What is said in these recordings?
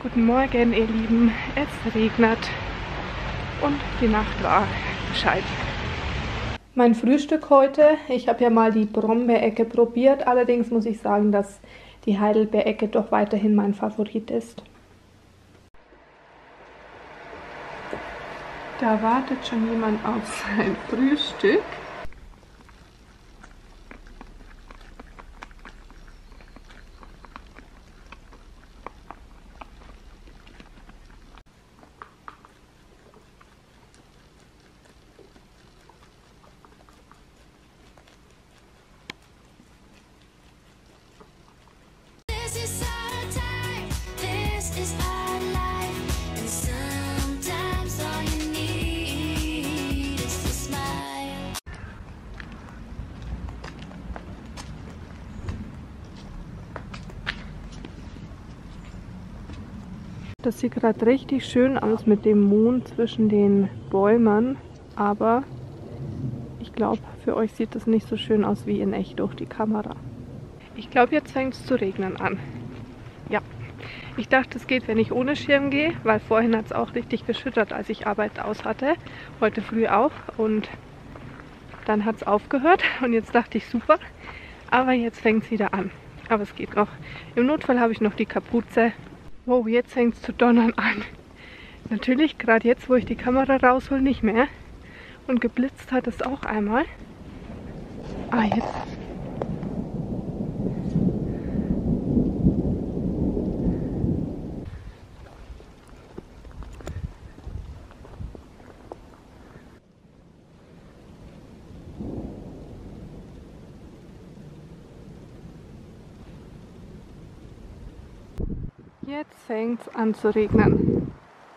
Guten Morgen, ihr Lieben. Es regnet und die Nacht war bescheiden. Mein Frühstück heute, ich habe ja mal die Brombeerecke probiert, allerdings muss ich sagen, dass die Heidelbeerecke doch weiterhin mein Favorit ist. Da wartet schon jemand auf sein Frühstück. Das sieht gerade richtig schön aus mit dem Mond zwischen den Bäumen, aber ich glaube, für euch sieht das nicht so schön aus wie in echt durch die Kamera. Ich glaube, jetzt fängt es zu regnen an. Ja, ich dachte, es geht, wenn ich ohne Schirm gehe, weil vorhin hat es auch richtig geschüttet, als ich Arbeit aus hatte. Heute früh auch und dann hat es aufgehört und jetzt dachte ich, super, aber jetzt fängt es wieder an. Aber es geht noch. Im Notfall habe ich noch die Kapuze. Wow, jetzt fängt es zu donnern an. Natürlich, gerade jetzt, wo ich die Kamera raushole, nicht mehr. Und geblitzt hat es auch einmal. Ah, jetzt. Jetzt fängt es an zu regnen.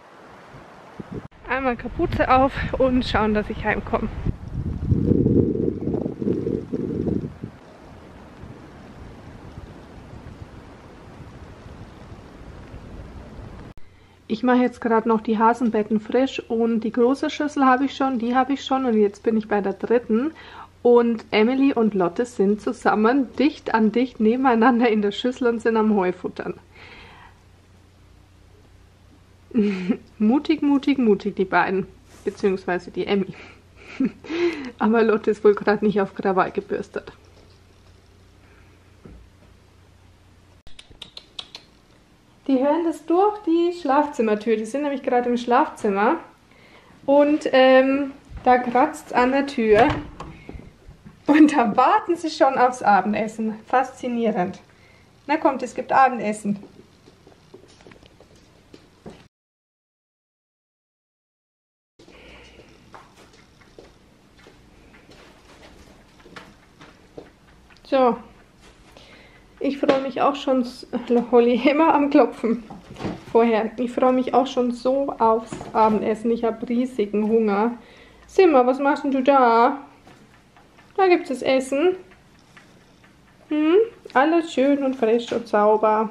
Einmal Kapuze auf und schauen, dass ich heimkomme. Ich mache jetzt gerade noch die Hasenbetten frisch und die große Schüssel habe ich schon, die habe ich schon und jetzt bin ich bei der dritten. Und Emily und Lotte sind zusammen dicht an dicht nebeneinander in der Schüssel und sind am Heufuttern. Mutig, mutig, mutig, die beiden. Beziehungsweise die Emmy. Aber Lotte ist wohl gerade nicht auf Krawall gebürstet. Die hören das durch die Schlafzimmertür. Die sind nämlich gerade im Schlafzimmer. Und da kratzt es an der Tür. Und da warten sie schon aufs Abendessen. Faszinierend. Na kommt, es gibt Abendessen. So, ich freue mich auch schon, Holly immer am Klopfen vorher, ich freue mich auch schon so aufs Abendessen, ich habe riesigen Hunger. Simmer, was machst denn du da? Da gibt es Essen. Alles schön und frisch und sauber.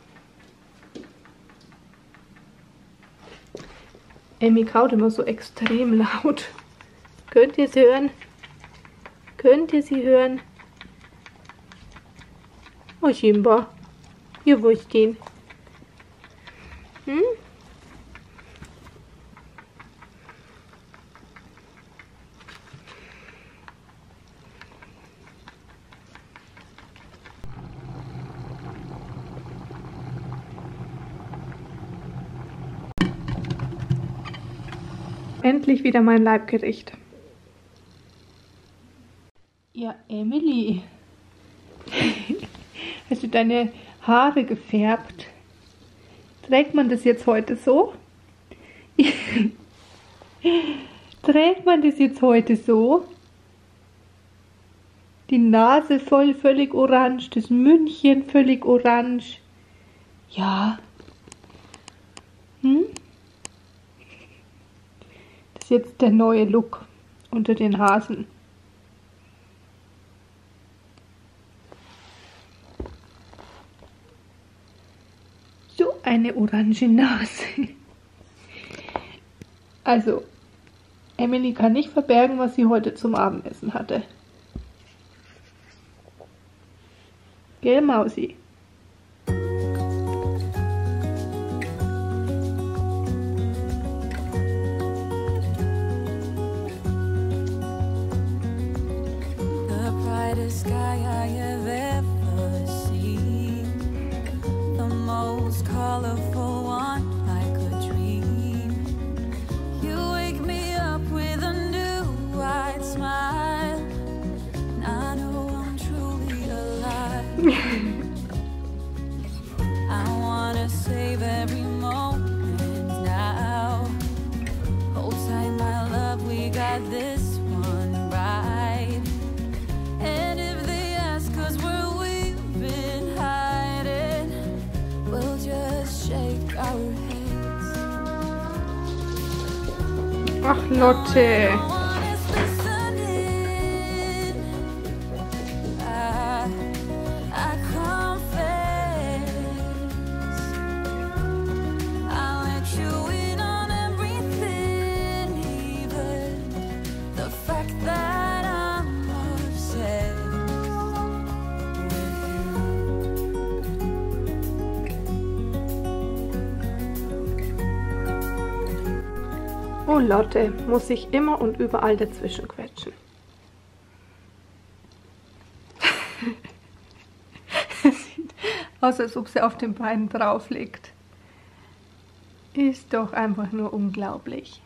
Emmy kaut immer so extrem laut. Könnt ihr sie hören? Könnt ihr sie hören? Oh, Simba, hier wo ich den. Endlich wieder mein Leibgericht. Ja, Emily. Hast du deine Haare gefärbt? Trägt man das jetzt heute so? Trägt man das jetzt heute so? Die Nase völlig orange, das Mündchen völlig orange. Ja. Das ist jetzt der neue Look unter den Hasen. Eine orange Nase. Also, Emily kann nicht verbergen, was sie heute zum Abendessen hatte. Gell, Mausi? most colorful one, like a dream. You wake me up with a new white smile, and I know I'm truly alive. I wanna save every moment now. Hold tight, my love, we got this one right. And if they ask us where we've been hiding, we'll just shake our heads. Ach, Lotte. Oh, Lotte muss sich immer und überall dazwischen quetschen. Sieht aus, als ob sie auf den Beinen drauf liegt. Ist doch einfach nur unglaublich.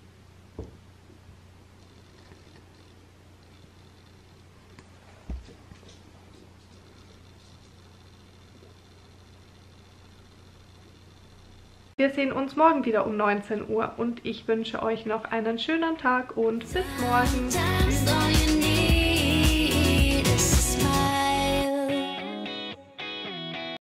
Wir sehen uns morgen wieder um 19 Uhr und ich wünsche euch noch einen schönen Tag und bis morgen. Tschüss.